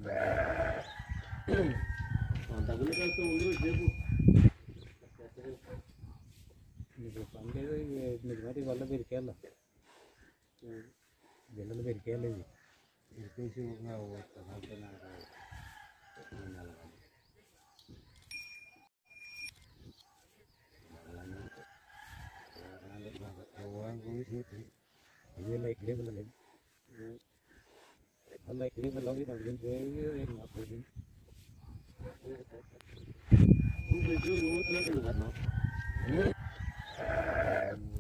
మరి వల్ల పెరికేళ్ళ బిల్లలు పెరికేయాలి ఇది పెరికేసి ఇదే ఇక్కడే పిల్లలేదు అలా ఇక్కడే పిల్లలు నాకు